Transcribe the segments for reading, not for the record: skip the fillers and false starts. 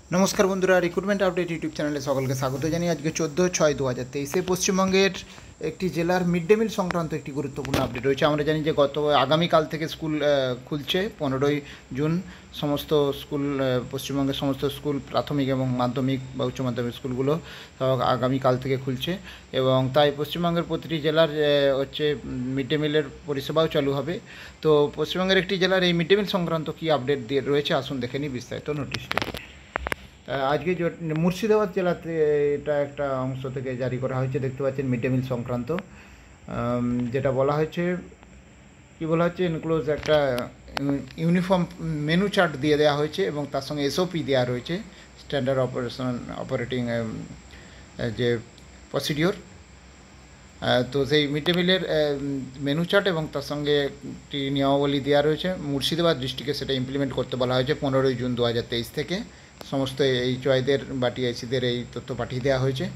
नमस्कार बंधुरा recruitment update YouTube चैनले सकल के स्वागत जानिए आज के 14/6/2023 पश्चिमबंगेर একটি জেলার মিড ডে মিল সংক্রান্ত একটি গুরুত্বপূর্ণ আপডেট রয়েছে। আমরা জানি যে আগামীকাল থেকে স্কুল খুলছে 15ই জুন। সমস্ত স্কুল পশ্চিমবঙ্গের সমস্ত স্কুল প্রাথমিক এবং মাধ্যমিক বা উচ্চ মাধ্যমিক স্কুলগুলো আগামীকাল থেকে খুলছে এবং তাই পশ্চিমবঙ্গের প্রতিটি জেলার হচ্ছে মিড ডে মিলের পরিষেবাও চালু হবে। তো পশ্চিমবঙ্গের একটি জেলার এই মিড ডে মিল সংক্রান্ত কী আপডেট দিয়ে রয়েছে আসুন দেখে নিই বিস্তারিত নোটিশটি। আজকে মুর্শিদাবাদ জেলাতে এটা একটা অংশ থেকে জারি করা হয়েছে, দেখতে পাচ্ছেন মিড ডে মিল সংক্রান্ত যেটা বলা হয়েছে কী বলা হচ্ছে ইনক্লোজ একটা ইউনিফর্ম মেনু চার্ট দিয়ে দেওয়া হয়েছে এবং তার সঙ্গে এসওপি দেওয়া রয়েছে, স্ট্যান্ডার্ড অপারেটিং যে প্রসিডিওর। তো সেই মিড ডে মিলের মেনু চার্ট এবং তার সঙ্গে একটি নিয়মাবলী দেওয়া রয়েছে। মুর্শিদাবাদ ডিস্ট্রিক্টে সেটা ইমপ্লিমেন্ট করতে বলা হয়েছে 15ই জুন 2023 থেকে। সমস্ত এইচওয়াইদের বা টিআইসিদের এই তথ্য পাঠিয়ে দেওয়া হয়েছে।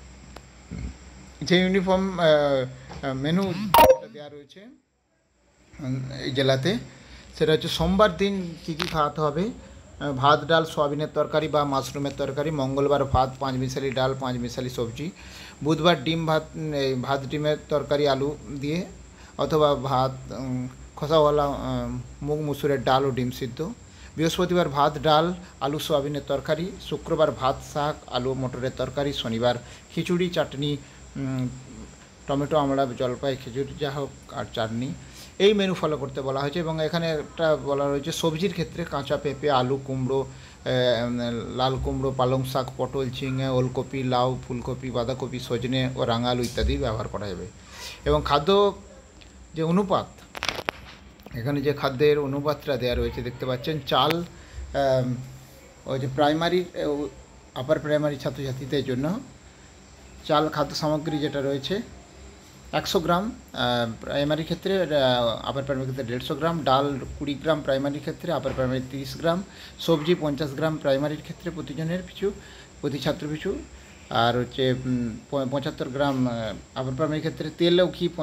যে ইউনিফর্ম মেনু দেওয়া রয়েছে এই জেলাতে সেটা হচ্ছে সোমবার দিন কী কী খাওয়াতে হবে: ভাত ডাল সোয়াবিনের তরকারি বা মাশরুমের তরকারি, মঙ্গলবার ভাত 5 মিশালি ডাল 5 মিশালি সবজি, বুধবার ডিম ভাত ডিমের তরকারি আলু দিয়ে অথবা ভাত খোসাওয়ালা মুগ মুসুরের ডাল ও ডিম সিদ্ধ, বৃহস্পতিবার ভাত ডাল আলু সোয়াবিনের তরকারি, শুক্রবার ভাত শাক আলু মটরের তরকারি, শনিবার খিচুড়ি চাটনি টমেটো আমড়া জলপাই খিচুড়ি যা হোক আর চাটনি। এই মেনু ফলো করতে বলা হয়েছে এবং এখানে একটা বলা রয়েছে সবজির ক্ষেত্রে কাঁচা পেঁপে আলু কুমড়ো লাল কুমড়ো পালং শাক পটল ঝিঙে ওলকপি লাউ ফুলকপি বাঁধাকপি সজনে ও রাঙা আলু ইত্যাদি ব্যবহার করা যাবে। এবং খাদ্য যে অনুপাত, এখানে যে খাদ্যের অনুপাতটা দেওয়া রয়েছে দেখতে পাচ্ছেন, চাল ওই যে প্রাইমারি আপার প্রাইমারি ছাত্রছাত্রীদের জন্য চাল খাদ্য সামগ্রী যেটা রয়েছে 100 গ্রাম, প্রাইমারি ক্ষেত্রে আপার প্রাইমারি ক্ষেত্রে 150 গ্রাম, ডাল 20 গ্রাম প্রাইমারি ক্ষেত্রে, আপার প্রাইমারি 30 গ্রাম, সবজি 50 গ্রাম প্রাইমারির ক্ষেত্রে প্রতিজনের পিছু প্রতি ছাত্র পিছু, আর হচ্ছে 75 গ্রাম আপার প্রাইমারি ক্ষেত্রে, তেল ও ঘি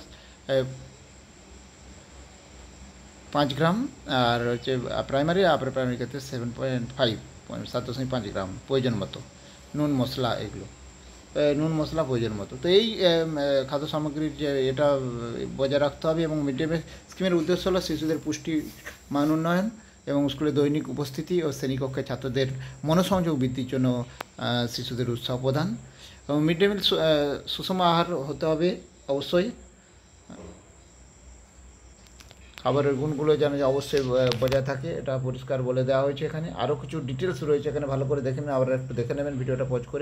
5 গ্রাম, আর হচ্ছে প্রাইমারি আপার প্রাইমারি ক্ষেত্রে 7.5 গ্রাম প্রয়োজন মতো, নুন মশলা এগুলো নুন মশলা প্রয়োজন মতো। তো এই খাদ্য সামগ্রীর যে এটা বজায় রাখতে হবে এবং মিড ডে মিল স্কিমের উদ্দেশ্য হলো শিশুদের পুষ্টি মান উন্নয়ন এবং স্কুলে দৈনিক উপস্থিতি ও শ্রেণীকক্ষে ছাত্রদের মনোসংযোগ বৃদ্ধির জন্য শিশুদের উৎসাহ প্রদান। এবং মিড ডে মিল সুষম আহার হতে হবে অবশ্যই। খাবারের গুণগুলো যেন অবশ্যই বজায় থাকে এটা পরিষ্কার বলে দেওয়া হয়েছে। এখানে আরও কিছু ডিটেলস রয়েছে, এখানে ভালো করে দেখে নেবেন, আবার একটু দেখে নেবেন ভিডিওটা পজ করে।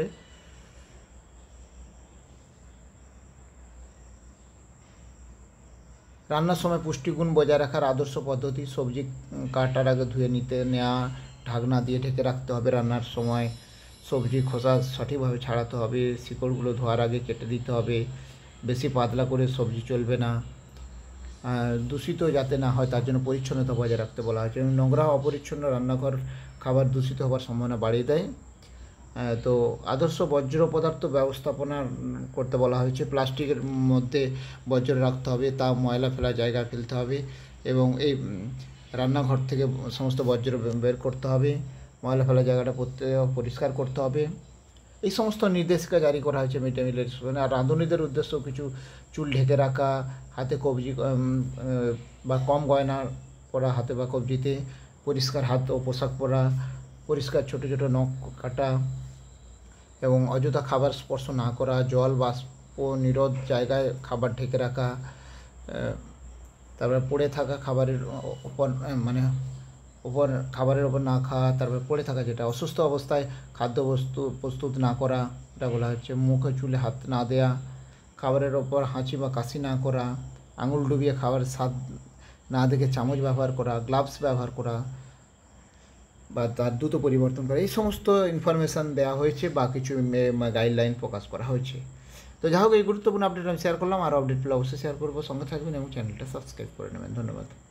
রান্নার সময় পুষ্টিগুণ বজায় রাখার আদর্শ পদ্ধতি: সবজি কাটার আগে ধুয়ে নেওয়া, ঢাকনা দিয়ে ঢেকে রাখতে হবে। রান্নার সময় সবজি খোসা সঠিকভাবে ছাড়াতে হবে, শিকড়গুলো ধোয়ার আগে কেটে দিতে হবে, বেশি পাতলা করে সবজি চলবে না, দূষিত যাতে না হয় তার জন্য পরিচ্ছন্নতা বজায় রাখতে বলা হয়েছে। এবং নোংরা অপরিচ্ছন্ন রান্নাঘর খাবার দূষিত হওয়ার সম্ভাবনা বাড়িয়ে দেয়। তো আদর্শ বর্জ্য পদার্থ ব্যবস্থাপনা করতে বলা হয়েছে। প্লাস্টিকের মধ্যে বর্জ্য রাখতে হবে, তা ময়লা ফেলার জায়গায় ফেলতে হবে এবং এই রান্নাঘর থেকে সমস্ত বর্জ্য বের করতে হবে, ময়লা ফেলার জায়গাটা পরিষ্কার করতে হবে। এই সমস্ত নির্দেশিকা জারি করা হয়েছে মিড ডে মিলের। আর রাঁধুনিদের উদ্দেশ্য কিছু চুল ঢেকে রাখা, হাতে কবজি বা কম গয়না পরা হাতে বা কবজিতে, পরিষ্কার হাত ও পোশাক পরা, পরিষ্কার ছোটো ছোটো নখ কাটা এবং অযথা খাবার স্পর্শ না করা, জল বাষ্প নিরোধ জায়গায় খাবার ঢেকে রাখা, তারপরে পড়ে থাকা খাবারের ওপর খাবারের ওপর না খাওয়া, তারপরে পড়ে থাকা যেটা অসুস্থ অবস্থায় খাদ্যবস্তু প্রস্তুত না করা এটা বলা হচ্ছে। মুখে চুলে হাত না দেয়া, খাবারের ওপর হাঁচি বা কাশি না করা, আঙুল ডুবিয়ে খাবারের স্বাদ না দেখে চামচ ব্যবহার করা, গ্লাভস ব্যবহার করা বা তার দ্রুত পরিবর্তন করা, এই সমস্ত ইনফরমেশান দেওয়া হয়েছে বা কিছু গাইডলাইন প্রকাশ করা হয়েছে। তো যাই হোক, এই গুরুত্বপূর্ণ আপডেট আমি শেয়ার করলাম। আর আপডেট পেলে অবশ্যই শেয়ার করবো, সঙ্গে থাকবেন এবং চ্যানেলটা সাবস্ক্রাইব করে নেবেন। ধন্যবাদ।